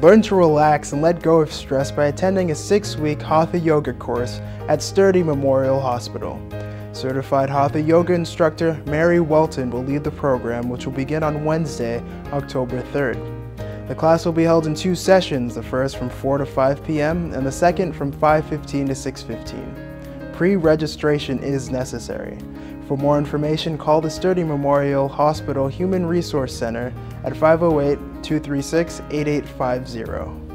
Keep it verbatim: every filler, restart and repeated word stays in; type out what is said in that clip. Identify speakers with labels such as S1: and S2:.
S1: Learn to relax and let go of stress by attending a six-week Hatha Yoga course at Sturdy Memorial Hospital. Certified Hatha Yoga instructor Mary Welton will lead the program, which will begin on Wednesday, October third. The class will be held in two sessions, the first from four to five p m and the second from five fifteen to six fifteen. Pre-registration is necessary. For more information, call the Sturdy Memorial Hospital Human Resource Center at five oh eight, two three six, eight eight five zero.